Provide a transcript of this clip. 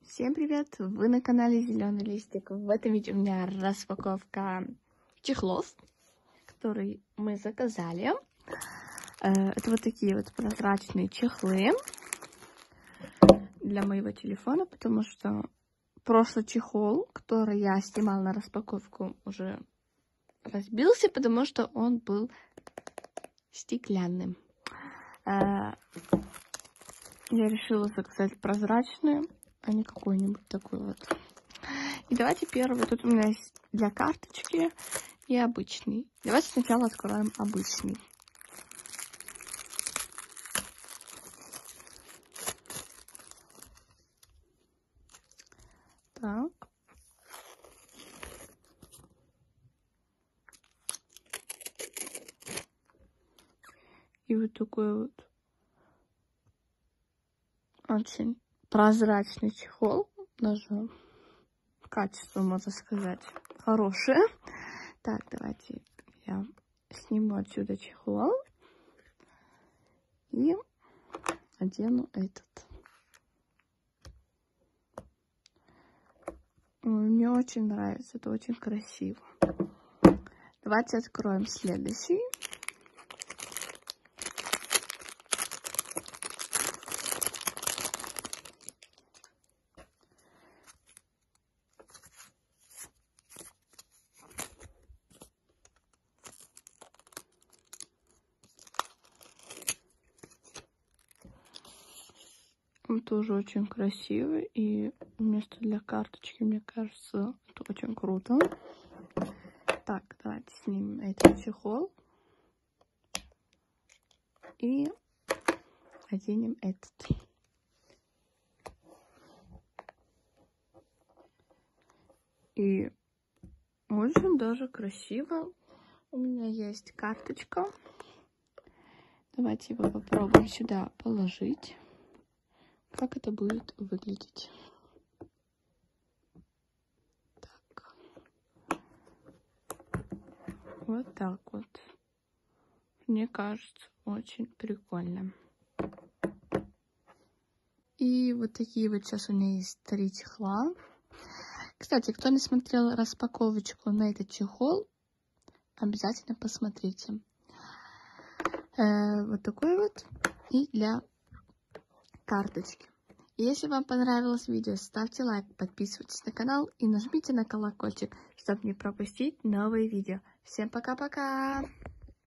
Всем привет! Вы на канале Зеленый Листик. В этом видео у меня распаковка чехлов, которые мы заказали. Это вот такие вот прозрачные чехлы для моего телефона, потому что прошлый чехол, который я снимала на распаковку, уже разбился, потому что он был стеклянным. Я решила заказать прозрачную, а не какой-нибудь такой вот. И давайте первый. Тут у меня есть для карточки и обычный. Давайте сначала откроем обычный. Так. И вот такой вот очень прозрачный чехол. Даже качество, можно сказать, хорошее. Так, давайте я сниму отсюда чехол и одену этот. Мне очень нравится, это очень красиво. Давайте откроем следующий. Он тоже очень красивый, и место для карточки, мне кажется, это очень круто. Так, давайте снимем этот чехол и оденем этот. И очень даже красиво. У меня есть карточка. Давайте его попробуем сюда положить. Как это будет выглядеть? Так. Вот так вот. Мне кажется, очень прикольно. И вот такие вот сейчас у меня есть 3 чехла. Кстати, кто не смотрел распаковочку на этот чехол, обязательно посмотрите. Вот такой вот. И для карточки. И если вам понравилось видео, ставьте лайк, подписывайтесь на канал и нажмите на колокольчик, чтобы не пропустить новые видео. Всем пока-пока!